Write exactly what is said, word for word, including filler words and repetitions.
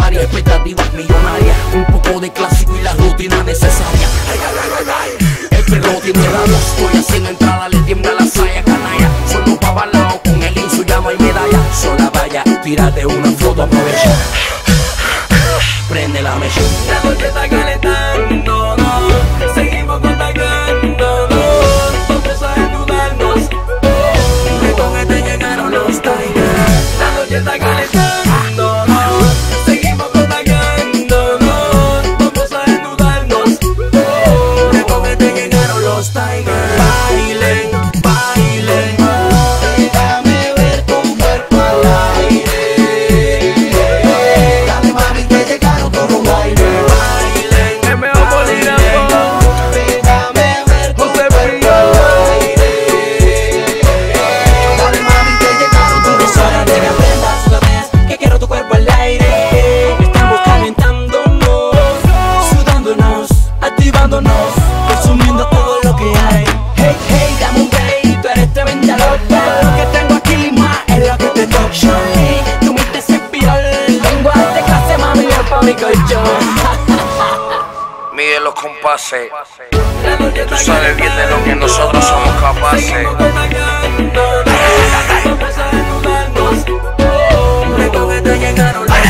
varias expectativas millonarias, un poco de clásico y la rutina necesaria. Ay, ay, ay, ay, ay. El perro tiene rabia, estoy haciendo entrada, le tiembla la saya, canalla. Solo pa' balao con el insu, llama y medalla. Sola vaya, tírate una foto, aprovecha. Prende la mecha. La noche está calentando, no. Seguimos contactándonos. Vamos a desnudarnos. Que con este llegaron los Tigers. La noche está calentando, no. Seguimos contactándonos. Vamos a desnudarnos. Que con este llegaron los Tigers. Bailen, bailen. Déjame ver tu cuerpo al aire. Dale mami que llegaron todos los Tigers. Bailen, el mejor bolígrafo. Déjame ver tu cuerpo al aire. Dale mami que llegaron todos los Tigers. De que aprendas una vez que quiero tu cuerpo al aire. Estamos calentándonos, sudándonos, activándonos, consumiendo todo lo que hay. Hey, hey, dame un break, tú eres tremenda loca. Lo que tengo aquí más es lo que te toca. Hey, tu mente se inspiró, lengua de clase, mami, ven pa' mi colchón. Mide los compases, tú sabes bien de lo que nosotros somos capaces. Vamos a desnudarnos. Que con esto llegaron las